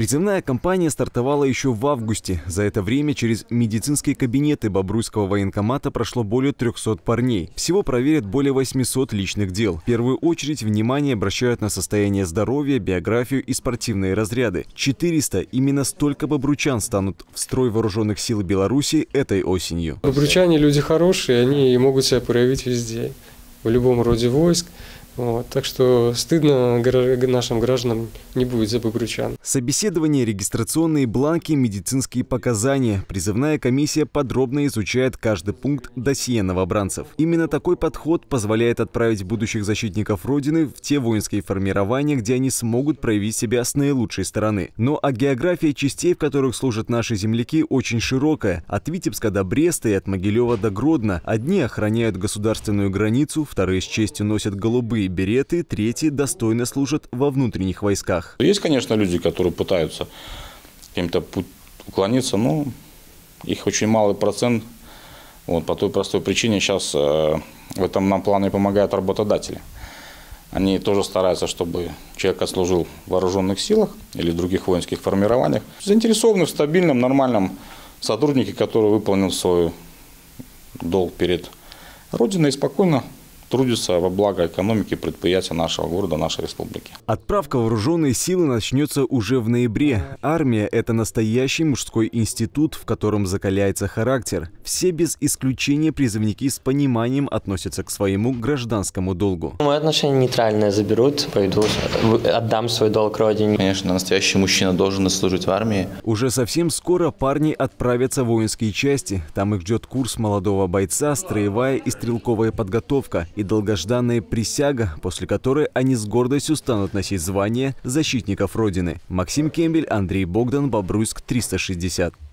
Призывная кампания стартовала еще в августе. За это время через медицинские кабинеты Бобруйского военкомата прошло более 300 парней. Всего проверят более 800 личных дел. В первую очередь внимание обращают на состояние здоровья, биографию и спортивные разряды. 400, именно столько бобруйчан станут в строй вооруженных сил Беларуси этой осенью. Бобруйчане люди хорошие, они могут себя проявить везде, в любом роде войск. Так что стыдно нашим гражданам не будет за бобруйчан. Собеседование, регистрационные бланки, медицинские показания. Призывная комиссия подробно изучает каждый пункт досье новобранцев. Именно такой подход позволяет отправить будущих защитников Родины в те воинские формирования, где они смогут проявить себя с наилучшей стороны. Но география частей, в которых служат наши земляки, очень широкая. От Витебска до Бреста и от Могилева до Гродно. Одни охраняют государственную границу, вторые с честью носят голубые береты, третьи достойно служат во внутренних войсках. Есть, конечно, люди, которые пытаются каким-то путь уклониться, но их очень малый процент. По той простой причине сейчас в этом нам плане помогают работодатели. Они тоже стараются, чтобы человек отслужил в вооруженных силах или в других воинских формированиях. Заинтересованы в стабильном, нормальном сотруднике, который выполнил свой долг перед Родиной и спокойно трудится во благо экономики предприятия нашего города, нашей республики. Отправка в вооруженные силы начнется уже в ноябре. Армия – это настоящий мужской институт, в котором закаляется характер. Все без исключения призывники с пониманием относятся к своему гражданскому долгу. Мое отношение нейтральное: заберут, пойду, отдам свой долг Родине. Конечно, настоящий мужчина должен служить в армии. Уже совсем скоро парни отправятся в воинские части. Там их ждет курс молодого бойца, строевая и стрелковая подготовка и долгожданная присяга, после которой они с гордостью станут носить звание защитников Родины. Максим Кембель, Андрей Богдан, Бобруйск, 360.